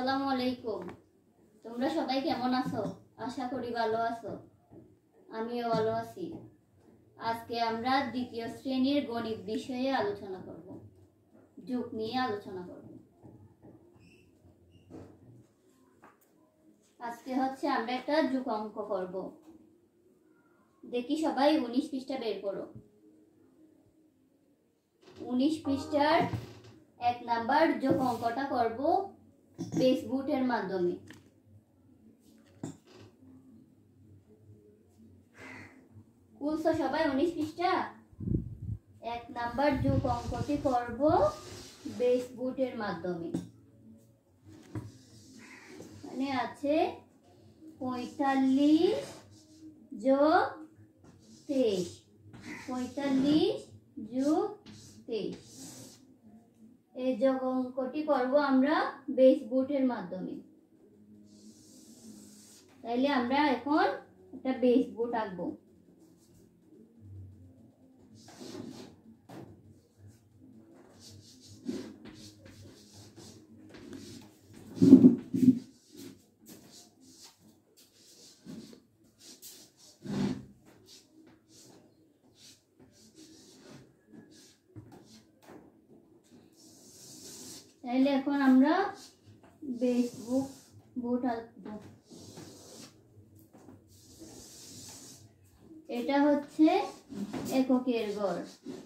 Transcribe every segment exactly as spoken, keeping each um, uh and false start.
আসসালামু আলাইকুম। তোমরা সবাই কেমন আছো? আশা করি ভালো আছো। আমিও ভালো আছি। আজকে আমরা দ্বিতীয় শ্রেণীর গণিত বিষয়ে আলোচনা করব। যোগ নিয়ে আলোচনা করব। আজকে হচ্ছে আমরা একটা যোগ অঙ্ক করব। দেখি সবাই উনিশ পৃষ্ঠা বের করো। উনিশ পৃষ্ঠার এক নাম্বার যোগ অঙ্কটা করব ফেসবুকের মাধ্যমে। খুলছো সবাই উনিশ পৃষ্ঠা? এক নাম্বার যোগ অঙ্কটি করব ফেসবুকের মাধ্যমে। মানে আছে পঁয়তাল্লিশ যোগ তেইশ, পঁয়তাল্লিশ যোগ তেইশ। এই যোগ অঙ্কটি করব আমরা ফেসবুকের মাধ্যমে। তাইলে আমরা এখন একটা ফেসবুক আঁকবো। তাইলে এখন আমরা ফেসবুক বুট আঁকবো। এটা হচ্ছে এককের গড়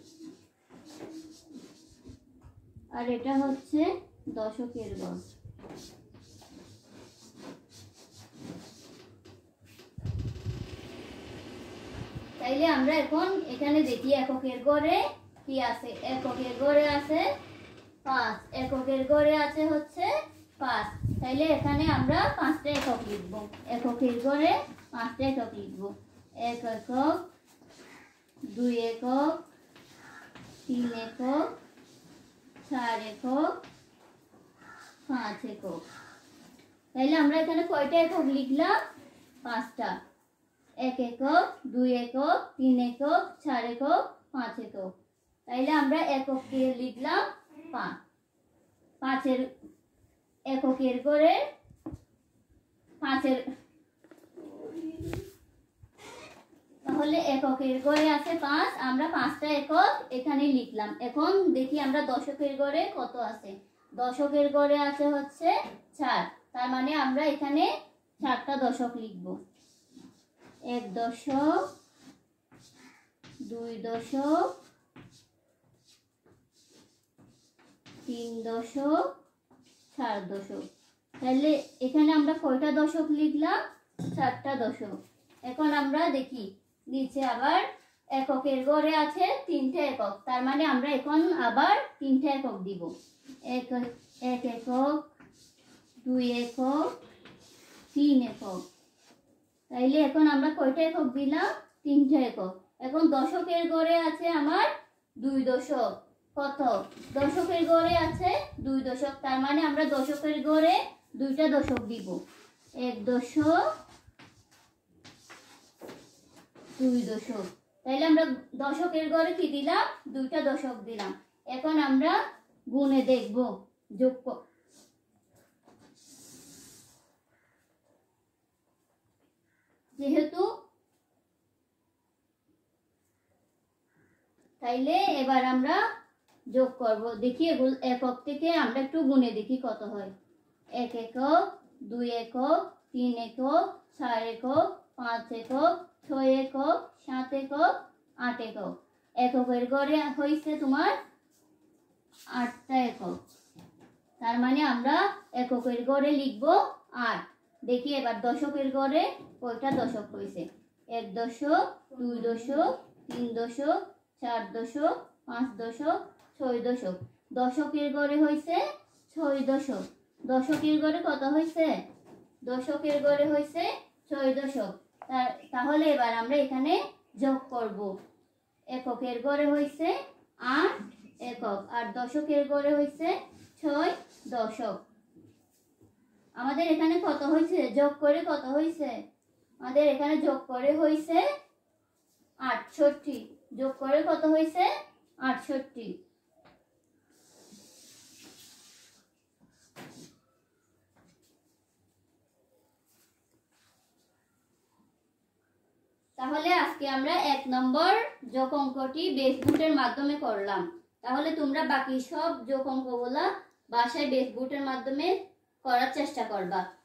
আর এটা হচ্ছে দশকের গড়। তাইলে আমরা এখন এখানে দেখি এককের গড়ে কি আছে। এককের গড়ে আছে পাঁচ, এককের গড়ে আছে হচ্ছে পাঁচ। তাইলে এখানে আমরা পাঁচটা একক লিখব। এককের গড়ে পাঁচটা একক লিখব। এক একক, দুই একক, তিন একক, চার একক, পাঁচ একক। তাইলে আমরা এখানে কয়টা একক লিখলাম? পাঁচটা। এক একক, দুই একক, তিন একক, চার একক, পাঁচ একক। তাইলে আমরা এককে লিখলাম পাঁচ। পাঁচের এককের গড়ে পাঁচের তাহলে এককের গড়ে আছে পাঁচ, আমরা পাঁচটা একক এখানে লিখলাম। এখন দেখি আমরা দশকের গড়ে কত আছে। দশকের গড়ে আছে হচ্ছে চার, তার মানে আমরা এখানে চারটা দশক লিখব। এক দশক, দুই দশক, তিন দশক, চার দশক। তাহলে এখানে আমরা কয়টা দশক লিখলাম? চারটা দশক। এখন আমরা দেখি নিচে আবার এককের গড়ে আছে তিনটা একক, তার মানে আমরা এখন আবার তিনটা একক দিব। এক এক একক, দুই একক, তিন একক। তাইলে এখন আমরা কয়টা একক দিলাম? তিনটা একক। এখন দশকের গড়ে আছে আমার দুই দশক। কত? দশকের গড়ে আছে দুই দশক, তার মানে আমরা দশকের গড়ে দুইটা দশক দিব। এক দশক, দুই দশক। তাইলে আমরা দশকের গড়ে কি দিলাম? দুইটা দশক দিলাম। এখন আমরা গুণে দেখব যোগ। যেহেতু তাইলে এবার আমরা যোগ করব। দেখি একক থেকে আমরা একটু গুণে দেখি কত হয়। এক একক, দুই একক, তিন একক, চার একক, পাঁচ একক, ছয় একক, সাত একক, আট একক। এককের গড়ে হয়েছে তোমার আটটা একক, তার মানে আমরা এককের গড়ে লিখব আট। দেখি এবার দশকের গড়ে কয়টা দশক হয়েছে। এক দশক, দুই দশক, তিন দশক, চার দশক, পাঁচ দশক, ছয় দশক। দশকের গড়ে হয়েছে ছয় দশক। দশকের গড়ে কত হয়েছে? দশকের গড়ে হয়েছে ছয় দশক। তাহলে এবার আমরা এখানে যোগ করব। এককের গড়ে হয়েছে আট একক আর দশকের গড়ে হয়েছে ছয় দশক। আমাদের এখানে কত হয়েছে? যোগ করে কত হয়েছে? আমাদের এখানে যোগ করে হয়েছে আটষট্টি। যোগ করে কত হয়েছে? তাহলে আজকে আমরা এক নম্বর যোগ অঙ্কটি বেস বুটের মাধ্যমে করলাম। তাহলে তোমরা বাকি সব যোগ অঙ্কগুলা বাসায় বেস বুটের মাধ্যমে করার চেষ্টা করবা।